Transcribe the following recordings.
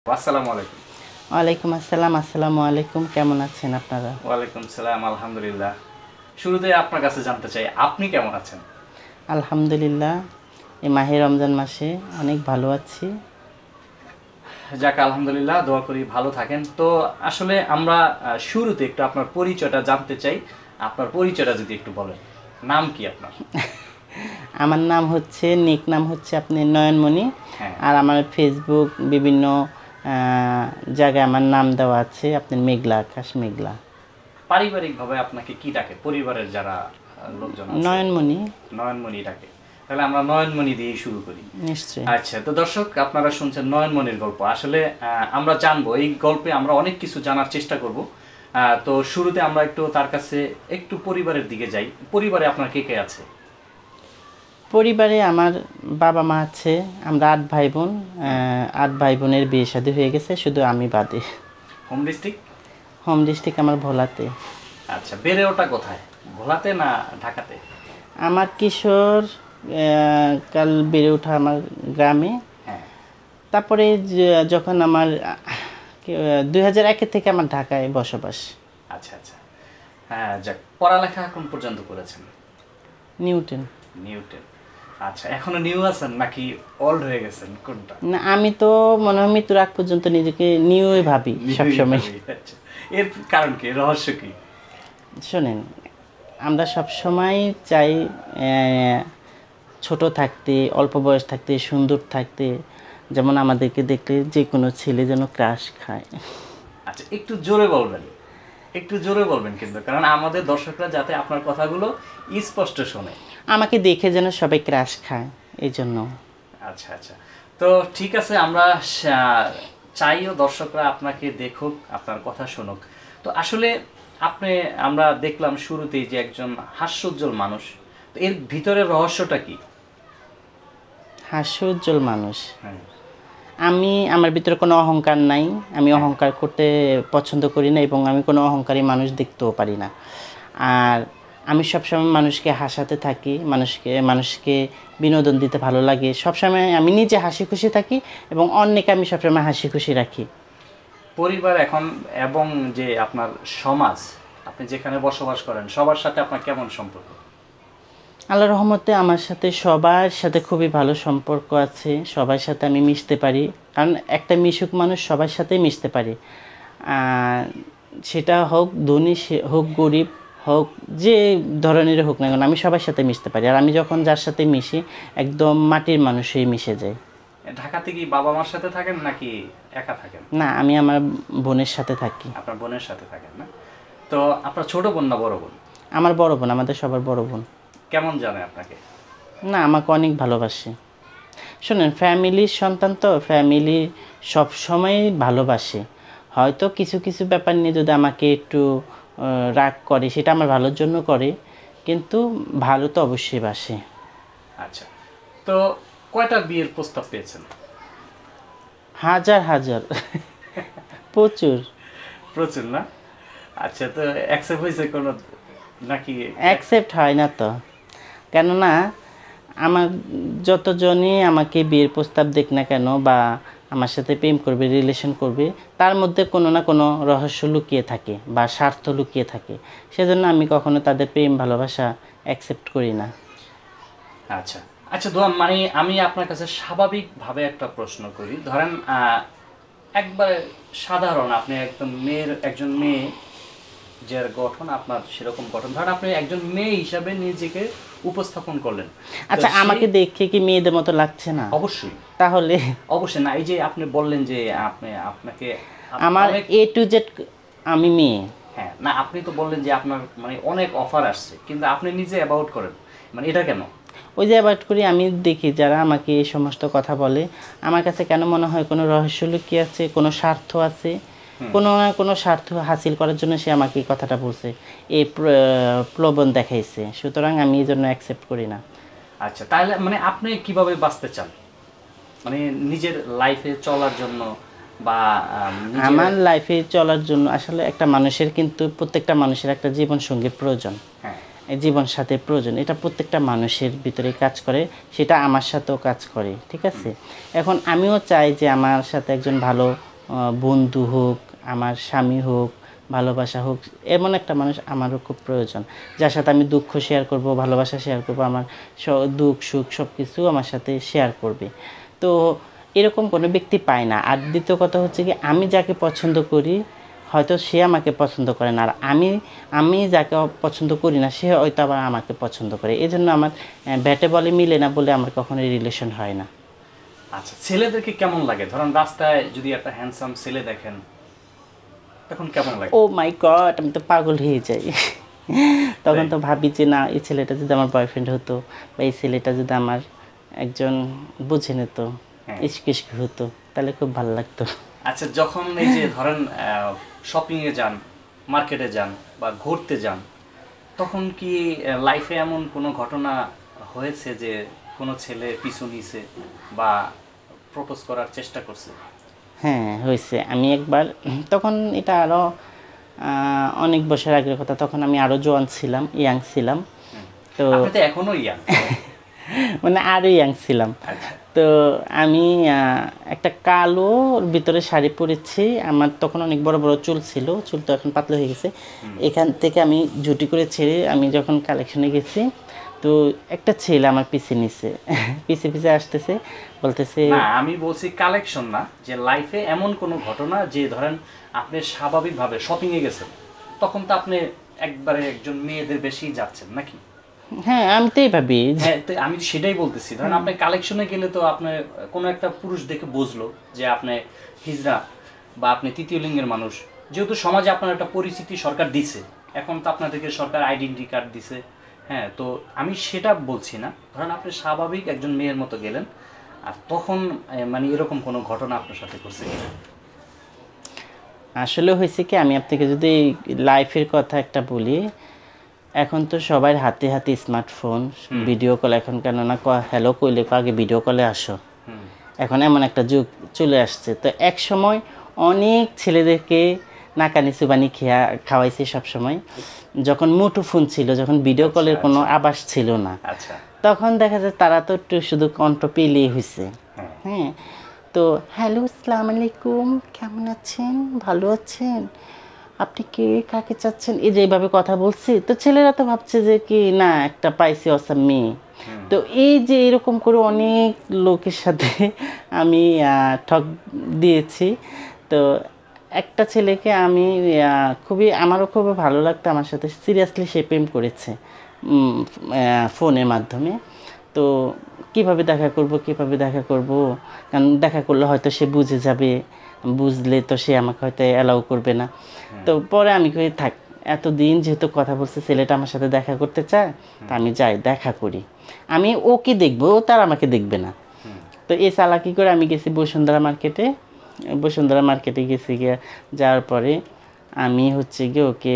আসসালামু আলাইকুম। ওয়ালাইকুম আসসালাম। আসসালামু আলাইকুম। কেমন আছেন আপনারা? ওয়ালাইকুম সালাম, আলহামদুলিল্লাহ। শুরুতে আপনার কাছে জানতে চাই আপনি কেমন আছেন? আলহামদুলিল্লাহ, এই মাহে রমজান মাসে অনেক ভালো আছি। যাক আলহামদুলিল্লাহ, দোয়া করি ভালো থাকেন। তো আসলে আমরা শুরুতে একটু আপনার পরিচয়টা জানতে চাই। আপনার পরিচয়টা যদি একটু বলেন। নাম কি আপনার? আমার নাম হচ্ছে, নিক নাম হচ্ছে আপনি নয়নমণি। হ্যাঁ। আর আমার ফেসবুক বিভিন্ন জায়গায় আমার নাম দেওয়া আছে আপনার মেঘলা, আকাশ মেঘলা। পারিবারিকভাবে আপনাকে কি ডাকে? পরিবারের যারা লোকজন আছে নয়নমণি। নয়নমণি ডাকে। তাহলে আমরা নয়নমণি দিয়েই শুরু করি। নিশ্চয়ই। আচ্ছা, তো দর্শক আপনারা শুনছেন নয়নমণির গল্প। আসলে আমরা জানবো, এই গল্পে আমরা অনেক কিছু জানার চেষ্টা করব। তো শুরুতে আমরা একটু তার কাছে একটু পরিবারের দিকে যাই। পরিবারে আপনার কে কে আছে? পরিবারে আমার বাবা মা আছে, আমরা 8 ভাই বোন। 8 ভাই বোনের বিয়ে শাদী হয়ে গেছে, শুধু আমি বাদে। Home district? হোম ডিস্ট্রিক্ট আমার ভোলাতে। আচ্ছা, বেড়ে ওঠা কোথায়? ভোলাতে না ঢাকাতে? আমার কিশোর কাল বেড়ে ওঠা আমার গ্রামে। হ্যাঁ। তারপরে যখন আমার 2001 থেকে আমার ঢাকায় বসবাস। আচ্ছা আচ্ছা। হ্যাঁ, যাক, পড়ালেখা কোন পর্যন্ত করেছেন? নিউটন। নিউটন। আচ্ছা, এখনো নিউ আছেন নাকি ওল্ড হয়ে গেছেন, কোনটা? না, আমি তো মনে হয় মৃত্যুর আগ পর্যন্ত নিজেকে নিউই ভাবি সবসময়। আচ্ছা, এর কারণ কি, রহস্য কি? শোনেন, আমরা সবসময় চাই ছোট থাকতে, অল্প বয়স থাকতে, সুন্দর থাকতে। যেমন আমাদেরকে দেখলে যে কোনো ছেলে যেন ক্রাশ খায়। আচ্ছা, একটু জোরে বলবেন, একটু জোরে বলবেন কিন্তু, কারণ আমাদের দর্শকরা যাতে আপনার কথাগুলো স্পষ্ট শোনে। আমাকে দেখে যেন সবাই ক্রাশ খায়, এই জন্য। আচ্ছা আচ্ছা। তো ঠিক আছে, আমরা চাইও দর্শকরা আপনাকে দেখুক, আপনার কথা শুনুক। তো আসলে আমরা দেখলাম শুরুতেই যে একজন হাস্যোজ্জ্বল মানুষ। তো এর ভিতরের রহস্যটা কি? হাস্যোজ্জ্বল মানুষ। হ্যাঁ। আমার ভিতরে কোনো অহংকার নাই। আমি অহংকার করতে পছন্দ করি না এবং আমি কোনো অহংকারী মানুষ দেখতেও পারি না। আর আমি সবসময় মানুষকে হাসাতে থাকি, মানুষকে বিনোদন দিতে ভালো লাগে। সবসময় আমি নিজে হাসি খুশি থাকি এবং অন্যকে আমি সবসময় হাসি খুশি রাখি। পরিবার এখন এবং যে আপনার সমাজ, আপনি যেখানে বসবাস করেন, সবার সাথে আপনার কেমন সম্পর্ক? আল্লাহর রহমতে আমার সাথে সবার সাথে খুবই ভালো সম্পর্ক আছে। সবার সাথে আমি মিশতে পারি, কারণ একটা মিশুক মানুষ সবার সাথেই মিশতে পারে। সেটা হোক ধনী, হোক গরিব, হোক যে ধরনের হোক না কেন, আমি সবার সাথে মিশতে পারি। আর আমি যখন যার সাথে মিশি, একদম মাটির মানুষই মিশে যায়। ঢাকাতে কি বাবা মার সাথে থাকেন নাকি একা থাকেন? না, আমি আমার বোনের সাথে থাকি। আপনার বোনের সাথে থাকেন না? তো আপনার ছোট বোন না বড় বোন? আমার বড় বোন, আমাদের সবার বড় বোন। কেমন জানে আপনাকে? না, আমাকে অনেক ভালোবাসে। শোনেন, ফ্যামিলির সন্তান তো, ফ্যামিলি সবসময়ই ভালোবাসে। হয়তো কিছু কিছু ব্যাপার নিয়ে যদি আমাকে একটু রাগ করে, সেটা আমার ভালোর জন্য করে, কিন্তু ভালো তো অবশ্যই বাসে। আচ্ছা, তো কয়টা বিয়ের প্রস্তাব পেয়েছেন? হাজার হাজার, প্রচুর। প্রচুর না? আচ্ছা, তো অ্যাকসেপ্ট হয়েছে কোনো নাকি? অ্যাকসেপ্ট হয় না তো, কেননা আমার যতজনই আমাকে বিয়ের প্রস্তাব দেখ না কেন বা আমার সাথে প্রেম করবে, রিলেশন করবে, তার মধ্যে কোনো না কোনো রহস্য লুকিয়ে থাকে বা স্বার্থ লুকিয়ে থাকে। সেজন্য আমি কখনো তাদের প্রেম ভালোবাসা অ্যাকসেপ্ট করি না। আচ্ছা আচ্ছা, দোয়া মানে আমি আপনার কাছে স্বাভাবিকভাবে একটা প্রশ্ন করি। ধরেন একবারে সাধারণ, আপনি একজন মেয়ে যার গঠন আপনার সেরকম গঠন, ধরেন আপনি একজন মেয়ে হিসাবে নিজেকে উপস্থাপন করলেন। আচ্ছা, আমাকে দেখে কি মেয়েদের মতো লাগছে না? অবশ্যই। তাহলে অবশ্যই না, এই যে আপনি বললেন যে আপনাকে আমার A to Z আমি মেয়ে। হ্যাঁ, না, আপনি তো বললেন যে আপনার মানে অনেক অফার আসছে, কিন্তু আপনি নিজে অ্যাবাউট করেন, মানে এটা কেন? ওই যে অ্যাভয়েড করি, আমি দেখি যারা আমাকে এই সমস্ত কথা বলে, আমার কাছে কেন মনে হয় কোনো রহস্য লুকিয়ে আছে, কোনো স্বার্থ আছে, কোনো না কোনো স্বার্থ হাসিল করার জন্য সে আমাকে এই কথাটা বলছে, এই প্রলোভন দেখাইছে। সুতরাং আমি এই জন্য অ্যাকসেপ্ট করি না। আচ্ছা, তাহলে মানে আপনি কিভাবে বাঁচতে চান, মানে নিজের লাইফে চলার জন্য বা আমার লাইফে চলার জন্য আসলে একটা মানুষের, কিন্তু প্রত্যেকটা মানুষের একটা জীবনসঙ্গীর প্রয়োজন। হ্যাঁ, জীবন সাথে প্রয়োজন, এটা প্রত্যেকটা মানুষের ভিতরে কাজ করে, সেটা আমার সাথেও কাজ করে, ঠিক আছে। এখন আমিও চাই যে আমার সাথে একজন ভালো বন্ধু হোক, আমার স্বামী হোক, ভালোবাসা হোক, এমন একটা মানুষ আমারও খুব প্রয়োজন, যার সাথে আমি দুঃখ শেয়ার করব, ভালোবাসা শেয়ার করব, আমার দুঃখ সুখ সব কিছু আমার সাথে শেয়ার করবে। তো এরকম কোনো ব্যক্তি পায় না। আর দ্বিতীয় কথা হচ্ছে কি, আমি যাকে পছন্দ করি হয়তো সে আমাকে পছন্দ করে না, আর আমি যাকে পছন্দ করি না সে হয়তো আবার আমাকে পছন্দ করে। এই জন্য আমার ব্যাটে বলে মিলে না বলে আমার কখনোই রিলেশন হয় না। আচ্ছা, ছেলেদেরকে কেমন লাগে? ধরেন রাস্তায় যদি একটা হ্যান্ডসাম ছেলে দেখেন তখন কেমন লাগে? ও মাই গড, আমি তো পাগল হয়ে যাই। তখন তো ভাবি যে না, এই ছেলেটা যদি আমার বয়ফ্রেন্ড হতো, বা এই ছেলেটা যদি আমার একজন বুঝে নিত, ইশক ইশক হতো, তাহলে খুব ভালো লাগতো। আচ্ছা, যখন এই যে ধরেন শপিংয়ে যান, মার্কেটে যান বা ঘুরতে যান, তখন কি লাইফে এমন কোনো ঘটনা হয়েছে যে কোনো ছেলে পিছু নিছে বা প্রপোজ করার চেষ্টা করছে? হ্যাঁ হয়েছে। আমি একবার, তখন এটা আরও অনেক বছর আগের কথা, তখন আমি আরও জোয়ান ছিলাম, ইয়াং ছিলাম। তো আপনি তো এখনো ইয়াং। মানে আরও ইয়াং ছিলাম। তো আমি একটা কালোর ভিতরে শাড়ি পরেছি, আমার তখন অনেক বড় বড় চুল ছিল, চুল তো এখন পাতলা হয়ে গেছে। এখান থেকে আমি ঝুটি করে ছেড়ে আমি যখন কালেকশনে গেছি, তো একটা ছেলে আমার পিছে নিছে, পিছে পিছে আসতেছে, বলতেছে না, আমি বলছি কালেকশন না, যে লাইফে এমন কোনো ঘটনা যে ধরেন আপনি স্বাভাবিকভাবে শপিংয়ে গেছেন, তখন তো আপনি একবারে একজন মেয়েদের বেশি যাচ্ছেন নাকি? হ্যাঁ আমি তো ভাবি। হ্যাঁ, তো আমি সেটাই বলতেছি, ধরেন আপনি কালেকশনে গেলে তো আপনি কোনো একটা পুরুষ দেখে বুঝলো যে আপনি হিজড়া বা আপনি তৃতীয় লিঙ্গের মানুষ, যেহেতু সমাজে আপনার একটা পরিচিতি সরকার দিছে, এখন তো আপনাদেরকে সরকার আইডেন্টি কার্ড দিছে। হ্যাঁ, তো আমি সেটা বলছি না, ধরেন আপনি স্বাভাবিক একজন মেয়ের মতো গেলেন, আর তখন মানে এরকম কোনো ঘটনা আপনার সাথে করছে কিনা? আসলে হয়েছে কি, আমি আপনাকে যদি লাইফের কথা একটা বলি, এখন তো সবার হাতে হাতে স্মার্টফোন, ভিডিও কল, এখন কেননা হ্যালো কইলে আগে ভিডিও কলে আসো, এখন এমন একটা যুগ চলে আসছে। তো এক সময় অনেক ছেলেদেরকে নাকানি চুবানি খাওয়াইছি সবসময়, যখন মুঠো ফোন ছিল, যখন ভিডিও কলের কোনো আভাস ছিল না, আচ্ছা, তখন দেখা যায় তারা তো একটু শুধু কণ্ঠ পেলেই হয়েছে। হ্যাঁ, তো হ্যালো আসসালামু আলাইকুম, কেমন আছেন, ভালো আছেন, আপনি কে, কাকে চাচ্ছেন, এই যে এইভাবে কথা বলছি, তো ছেলেরা তো ভাবছে যে কি না একটা পাইছি অসাম মেয়ে। তো এই যে এরকম করে অনেক লোকের সাথে আমি ঠক দিয়েছি। তো একটা ছেলেকে আমি আমারও খুবই ভালো লাগতো, আমার সাথে সিরিয়াসলি সে প্রেম করেছে ফোনের মাধ্যমে। তো কিভাবে দেখা করব, কিভাবে দেখা করব, কারণ দেখা করলে হয়তো সে বুঝে যাবে, বুঝলে তো সে আমাকে হয়তো অ্যালাউ করবে না। তো পরে আমি কই থাক, এতদিন যেহেতু কথা বলছে, ছেলেটা আমার সাথে দেখা করতে চায়, তা আমি যাই দেখা করি, আমি ওকে দেখবো, ও তার আমাকে দেখবে না। তো এই চালাকি করে আমি গেছি বসুন্ধরা মার্কেটে, বসুন্ধরা মার্কেটে গেছি, গিয়ে যাওয়ার পরে আমি হচ্ছে গিয়ে ওকে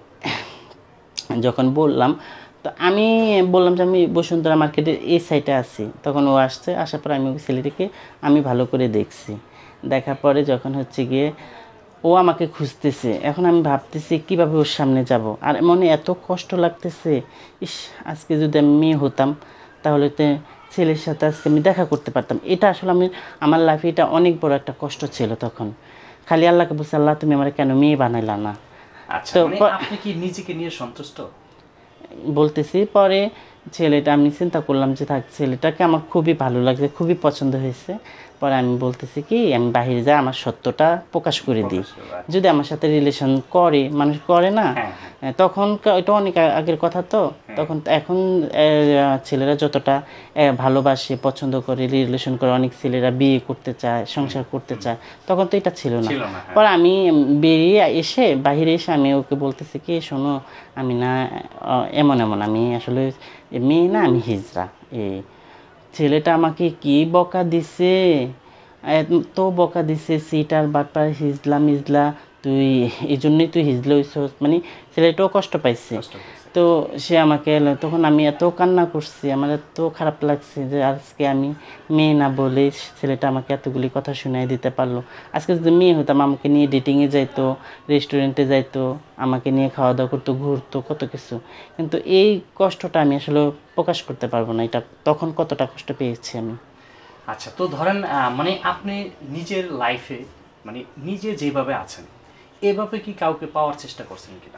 যখন বললাম, তো আমি বললাম যে আমি বসুন্ধরা মার্কেটের এই সাইডে আছি, তখন ও আসছে, আসার পর আমি ওই ছেলেটিকে আমি ভালো করে দেখছি, দেখার পরে যখন হচ্ছে গিয়ে ও আমাকে খুঁজতেছে, এখন আমি ভাবতেছি কীভাবে ওর সামনে যাব, আর মনে এত কষ্ট লাগতেছে, ইস আজকে যদি আমি মেয়ে হতাম তাহলে তো ছেলের সাথে আজকে আমি দেখা করতে পারতাম। এটা আসলে আমার লাইফে এটা অনেক বড় একটা কষ্ট ছিল। তখন খালি আল্লাহকে বলছি, আল্লাহ তুমি আমার কেন মেয়ে বানাইলা না। আচ্ছা, তো মানে আপনি কি নিজেকে নিয়ে সন্তুষ্ট? বলতেছি পরে ছেলেটা, আমি চিন্তা করলাম যে থাক, ছেলেটাকে আমার খুবই ভালো লাগছে, খুবই পছন্দ হয়েছে। পরে আমি বলতেছি কি, আমি বাহিরে যাই, আমার সত্যটা প্রকাশ করে দিই, যদি আমার সাথে রিলেশন করে, মানুষ করে না, তখন এটা অনেক আগের কথা, তো তখন এখন ছেলেরা যতটা ভালোবাসে, পছন্দ করে, রিলেশন করে, অনেক ছেলেরা বিয়ে করতে চায়, সংসার করতে চায়, তখন তো এটা ছিল না। পরে আমি বেরিয়ে এসে, বাহিরে এসে আমি ওকে বলতেছি কি, শোনো আমি না এমন এমন, আমি আসলে মেয়ে না, আমি হিজড়া। এই ছেলেটা আমাকে কি বকা দিছে, এত বকা দিছে, সিটার বাটপার, হিজলা মিজলা, তুই এই জন্যই তুই হিজলা হইছস, মানে ছেলেটাও কষ্ট পাইছে। তো সে আমাকে তখন আমি এত কান্না করছি, আমার এত খারাপ লাগছে যে আজকে আমি মেয়ে না বলে ছেলেটা আমাকে এতগুলি কথা শুনাই দিতে পারলো। আজকে যদি মেয়ে হতাম, আমাকে নিয়ে ডেটিংয়ে যাইতো, রেস্টুরেন্টে যাইতো, আমাকে নিয়ে খাওয়া দাওয়া করতো, ঘুরতো, কত কিছু। কিন্তু এই কষ্টটা আমি আসলে প্রকাশ করতে পারবো না, এটা তখন কতটা কষ্ট পেয়েছি আমি। আচ্ছা, তো ধরেন মানে আপনি নিজের লাইফে মানে নিজে যেভাবে আছেন এভাবে কি কাউকে পাওয়ার চেষ্টা করছেন কিনা?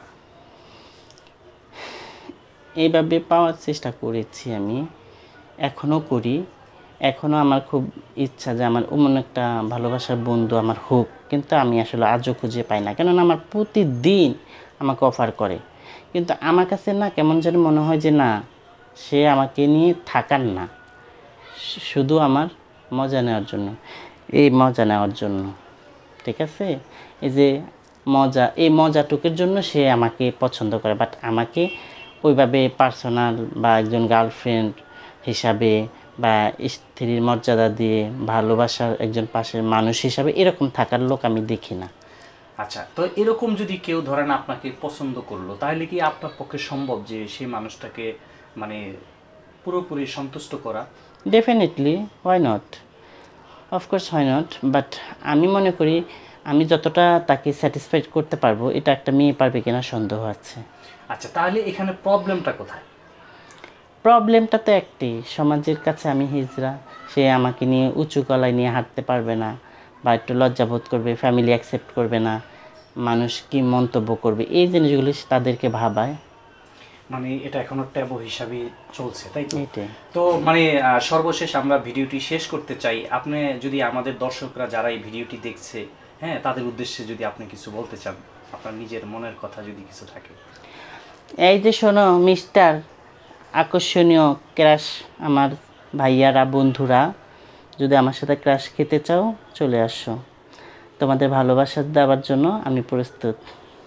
এইভাবে পাওয়ার চেষ্টা করেছি আমি, এখনও করি। এখনও আমার খুব ইচ্ছা যে আমার এমন একটা ভালোবাসার বন্ধু আমার হোক, কিন্তু আমি আসলে আজও খুঁজে পাই না। কেননা আমার প্রতিদিন আমাকে অফার করে, কিন্তু আমার কাছে না কেমন যেন মনে হয় যে না, সে আমাকে নিয়ে থাকার না, শুধু আমার মজা নেওয়ার জন্য, এই মজা নেওয়ার জন্য, ঠিক আছে, এই যে মজা, এই মজাটুকুর জন্য সে আমাকে পছন্দ করে। বাট আমাকে ওইভাবে পার্সোনাল বা একজন গার্লফ্রেন্ড হিসাবে বা স্ত্রীর মর্যাদা দিয়ে ভালোবাসার একজন পাশের মানুষ হিসাবে এরকম থাকার লোক আমি দেখি না। আচ্ছা, তো এরকম যদি কেউ ধরেন আপনাকে পছন্দ করলো, তাহলে কি আপনার পক্ষে সম্ভব যে সেই মানুষটাকে মানে পুরোপুরি সন্তুষ্ট করা? Definitely, why not, of course why not. But আমি মনে করি আমি যতটা তাকে স্যাটিসফাইড করতে পারবো, এটা একটা মেয়ে পারবে কিনা সন্দেহ আছে। আচ্ছা, তাহলে এখানে প্রবলেমটা কোথায়? প্রবলেমটা তো একটি, সমাজের কাছে আমি হিজড়া, সে আমাকে নিয়ে উঁচু গলায় নিয়ে হাঁটতে পারবে না, বা একটু লজ্জাবোধ করবে, ফ্যামিলি অ্যাকসেপ্ট করবে না, মানুষ কি মন্তব্য করবে, এই জিনিসগুলি তাদেরকে ভাবায়। মানে এটা এখনো ট্যাবু হিসাবে চলছে, তাই তো? এটাই। তো মানে সর্বশেষ আমরা ভিডিওটি শেষ করতে চাই। আপনি যদি আমাদের দর্শকরা যারা এই ভিডিওটি দেখছে, হ্যাঁ, তাদের উদ্দেশ্যে যদি আপনি কিছু বলতে চান, আপনার নিজের মনের কথা যদি কিছু থাকে। এই যে শোনো মিস্টার আকর্ষণীয় ক্রাশ, আমার ভাইয়ারা বন্ধুরা, যদি আমার সাথে ক্রাশ খেতে চাও চলে আসো, তোমাদের ভালোবাসা দেওয়ার জন্য আমি প্রস্তুত।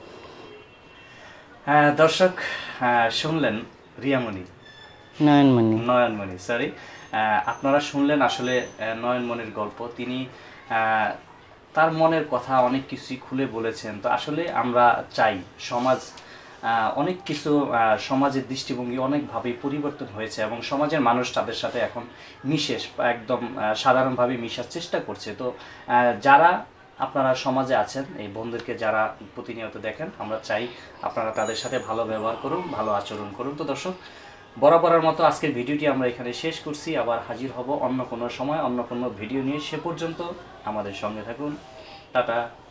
দর্শক শুনলেন রিয়ামণি, নয়নমণি। নয়নমণি, সরি, আপনারা শুনলেন আসলে নয়নমণির গল্প। তিনি তার মনের কথা অনেক কিছুই খুলে বলেছেন। তো আসলে আমরা চাই সমাজ অনেক কিছু, সমাজের দৃষ্টিভঙ্গি অনেকভাবেই পরিবর্তন হয়েছে এবং সমাজের মানুষ তাদের সাথে এখন মিশে একদম সাধারণভাবে মিশার চেষ্টা করছে। তো যারা আপনারা সমাজে আছেন, এই বন্ধুদেরকে যারা প্রতিনিয়ত দেখেন, আমরা চাই আপনারা তাদের সাথে ভালো ব্যবহার করুন, ভালো আচরণ করুন। তো দর্শক, বরাবরের মতো আজকের ভিডিওটি আমরা এখানে শেষ করছি। আবার হাজির হব অন্য কোনো সময় অন্য কোনো ভিডিও নিয়ে। সে পর্যন্ত আমাদের সঙ্গে থাকুন। টাটা।